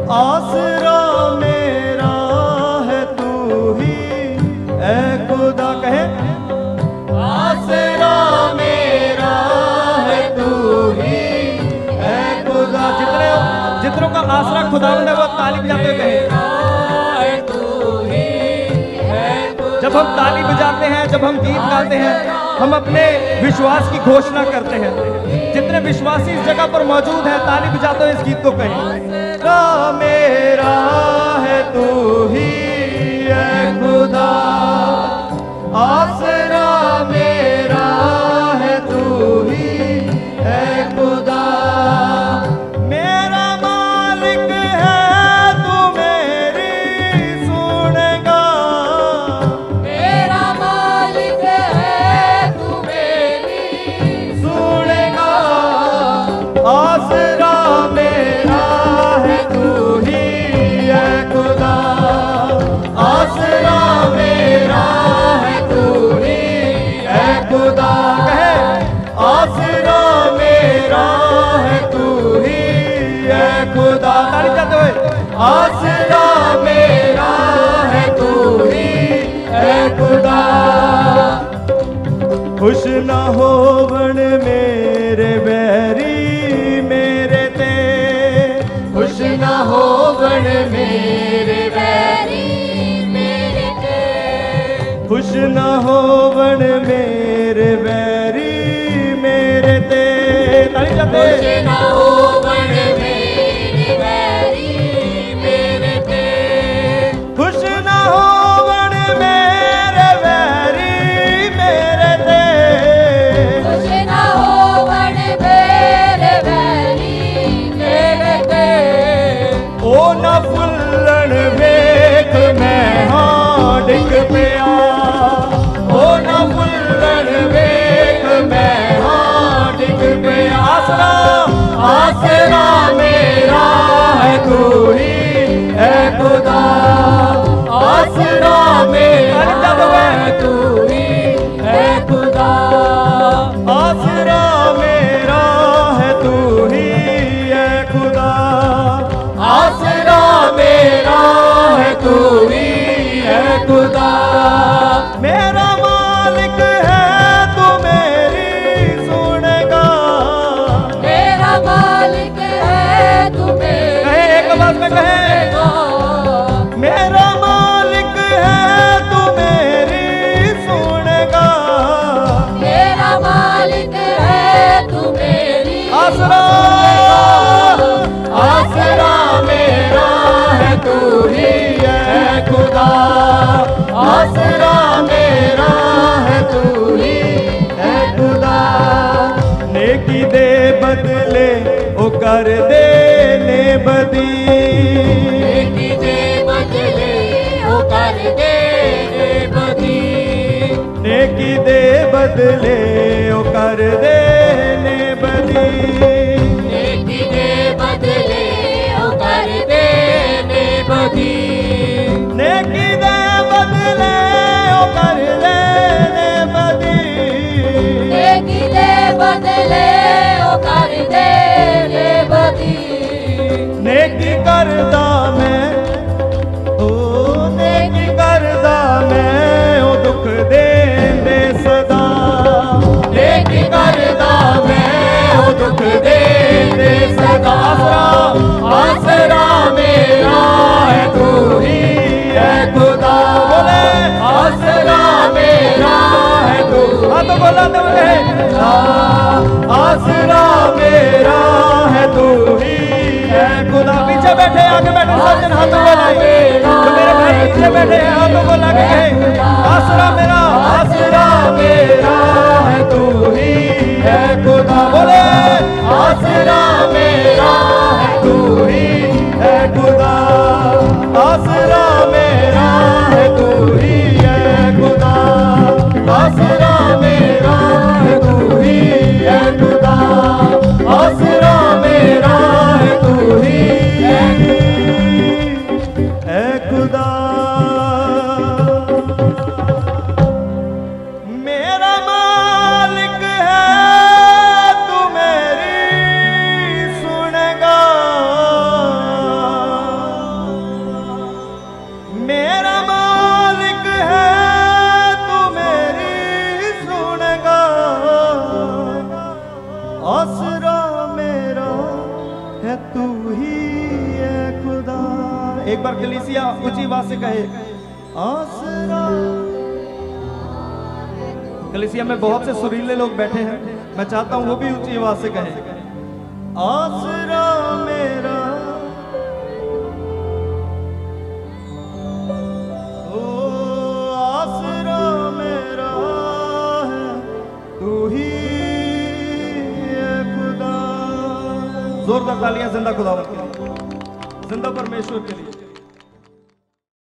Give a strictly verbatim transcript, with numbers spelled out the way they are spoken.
आसरा मेरा है तू ही ऐ खुदा। कहे आसरा मेरा है तू ही ऐ खुदा। जितने जितनों का आसरा खुदावंद है वो ताली बजाते कहे। जब हम ताली बजाते हैं, जब हम गीत गाते हैं, हम अपने विश्वास की घोषणा करते हैं। जितने विश्वासी इस जगह पर मौजूद हैं ताली बजाते हुए इस गीत को कहें। आसरा मेरा है तू ही ऐ खुदा, आसरा मेरा है तू ही ऐ खुदा। मेरा मालिक है तू मेरी सुनेगा, मेरा मालिक है तू मेरी सुनेगा। आसरा मेरा है तू ही ऐ खुदा, आसरा मेरा है तू ही ऐ खुदा। कहे आसरा मेरा है तू ही ऐ खुदा। ताली बजाते हुए आसरा मेरा है तू ही ऐ खुदा। खुश न होवन मेरे बैरी मेरे ते, खुश न होवन मेरे बैरी मेरे ते, खुश न होवन मेरे बैरी मेरे ते। ताली बजाते खुश न होवन मेरे बैरी मेरे ते, खुश न होवन मेरे बैरी मेरे ते, खुश न होवन मेरे बैरी मेरे ते। ओ न फुल्लन वेख मैं हां डिग पिया, ओ न फुल्लन वेख मैं हां डिग पिया। आसरा आसरा मेरा है तू ही ऐ खुदा, आसरा मेरा है तू ही ऐ खुदा। आसरा मेरा है तू ही ऐ खुदा, आसरा मेरा है तू ही ऐ खुदा। मेरा मालिक है तू मेरी सुनेगा, मेरा मालिक है तू मेरी। कहे एक आवाज में कहे मेरा मालिक है तू मेरी सुनेगा, मेरा मालिक है तू मेरी। आसरा आसरा मेरा है तू ही ऐ खुदा, आसरा मेरा है तू ही ऐ खुदा। नेकी दे बदले ओ कर दे ने बदी, नेकी दे बदले ओ कर दे ने बदी, नेकी दे बदले ओ कर दे ने बदी, नेकी दे बदले ओ कर दे ने बदी, नेकी दे बदले ओ कर दे ने बदी, नेकी दे बदले ओ कर दे ने बदी। नेकी करदा मैं ओ नेकी करदा मैं ओ दुख दे दे सदा, नेकी करदा मैं ओ दुख दे दे सदा। आसरा आसरा मेरा है तू ही ऐ खुदा, बोले आसरा मेरा है तू। हाँ तो बोला तो बोले आसरा मेरा है तू ही ऐ खुदा। पीछे बैठे आगे बैठे सब जन हाथों को लाए, तो मेरे भाई पीछे बैठे हैं हाथों को लगे कहे आसरा मेरा, आसरा मेरा है तू ही ऐ खुदा। बोले आसरा मेरा है तू ही ऐ खुदा, आसरा मेरा है तू ही ऐ खुदा, आसरा मेरा है तू ही ऐ खुदा, आसरा मेरा है तू ही ऐ खुदा। एक बार कलीसिया ऊंची आवाज से कहे आसरा। कलीसिया में बहुत से सुरीले लोग बैठे हैं, मैं चाहता हूं वो भी ऊंची आवाज से कहे आसरा मेरा, ओ आसरा मेरा है तू ही है खुदा। जोरदार तालियां जिंदा खुदा के लिए, जिंदा परमेश्वर के लिए।